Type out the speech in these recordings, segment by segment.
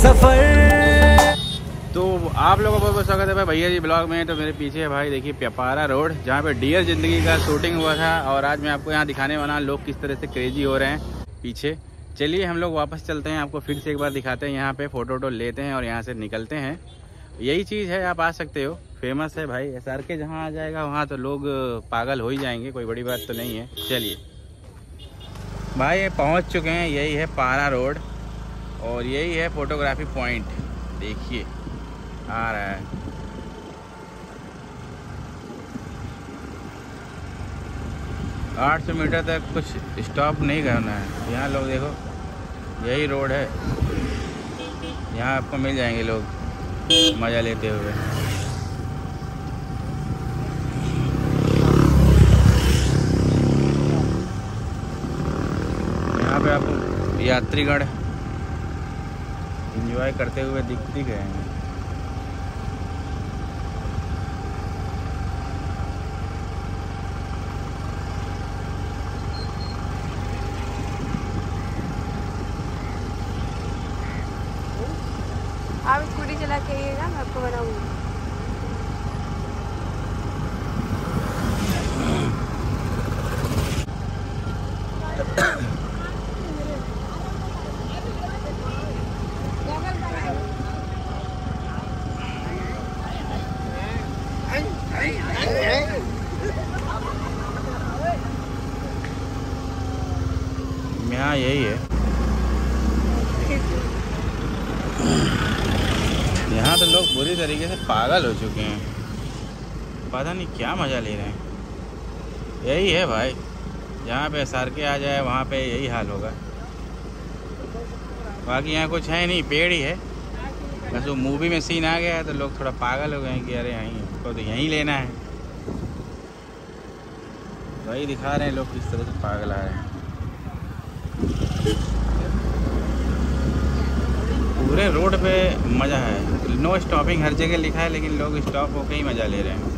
सफर। तो आप लोगों का बहुत स्वागत है भाई भैया जी ब्लॉग में। तो मेरे पीछे है भाई देखिए प्यापारा रोड, जहाँ पे डियर जिंदगी का शूटिंग हुआ था। और आज मैं आपको यहाँ दिखाने वाला लोग किस तरह से क्रेजी हो रहे हैं पीछे। चलिए हम लोग वापस चलते हैं, आपको फिर से एक बार दिखाते हैं। यहाँ पे फोटो वोटो लेते हैं और यहाँ से निकलते हैं। यही चीज़ है, आप आ सकते हो, फेमस है भाई। SRK जहाँ आ जाएगा वहाँ तो लोग पागल हो ही जाएंगे, कोई बड़ी बात तो नहीं है। चलिए भाई पहुँच चुके हैं, यही है पारा रोड और यही है फोटोग्राफी पॉइंट। देखिए आ रहा है। आठ 800 मीटर तक कुछ स्टॉप नहीं करना है। यहाँ लोग देखो, यही रोड है, यहाँ आपको मिल जाएंगे लोग मज़ा लेते हुए। यहाँ पे आपको यात्रीगण एंजॉय करते हुए दिख रहे हैं। आप स्कूटी चला के आइएगा, मैं आपको बनाऊंगी। यहाँ यही है, यहाँ तो लोग बुरी तरीके से पागल हो चुके हैं, पता नहीं क्या मज़ा ले रहे हैं। यही है भाई, जहाँ पे SRK आ जाए वहाँ पे यही हाल होगा। बाकी यहाँ कुछ है नहीं, पेड़ ही है बस। वो मूवी में सीन आ गया है तो लोग थोड़ा पागल हो गए हैं कि अरे यहीं हमको तो यहीं लेना है। वही दिखा रहे हैं लोग किस तरह से पागल आ रहे हैं। पूरे रोड पे मज़ा है, नो स्टॉपिंग हर जगह लिखा है, लेकिन लोग स्टॉप होकर ही मज़ा ले रहे हैं।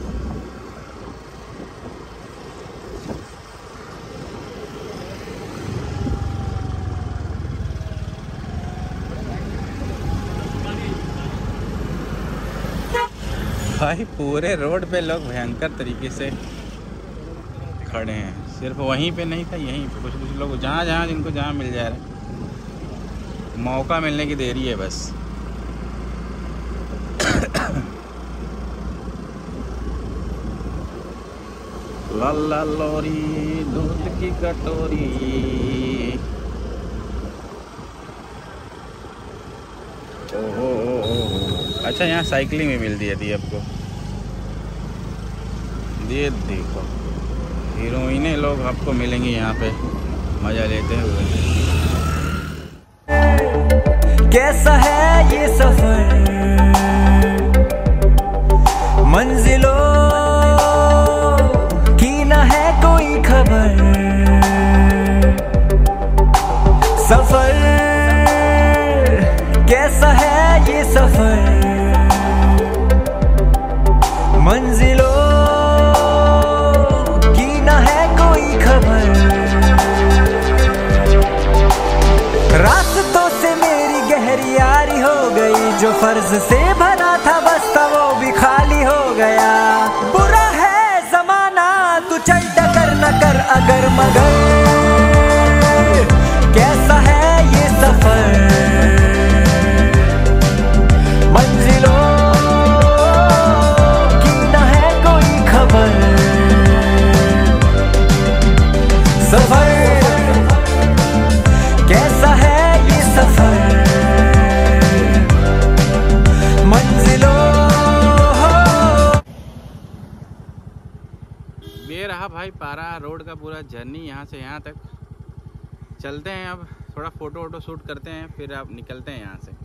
भाई पूरे रोड पे लोग भयंकर तरीके से खड़े हैं। सिर्फ वहीं पे नहीं था, यहीं पे कुछ लोग जहाँ जिनको जहाँ मिल जा रहा है, मौका मिलने की देरी है बस। लाला लोरी दूध की कटोरी। ओहो अच्छा, यहाँ साइकिलिंग में मिल दी आपको। ये देखो हीरोइनें लोग आपको मिलेंगी यहाँ पे मज़ा लेते हुए। कैसा है ये सफर, मंजिलों की न है कोई खबर। सफर कैसा है ये सफर, मंजिलों की न है कोई खबर। रास्तों से मेरी गहरी यारी हो गई, जो फर्ज से भरा था बस्ता वो भी खाली हो गया। बुरा है जमाना तू चल टकर न कर अगर मगर। कैसा है ये सफर, मंजिलों की न है कोई खबर। सफर कैसा है ये सफर, मंजिलों। ये रहा भाई पारा रोड का पूरा जर्नी, यहाँ से यहाँ तक। चलते हैं अब, थोड़ा फ़ोटो वोटो शूट करते हैं, फिर आप निकलते हैं यहाँ से।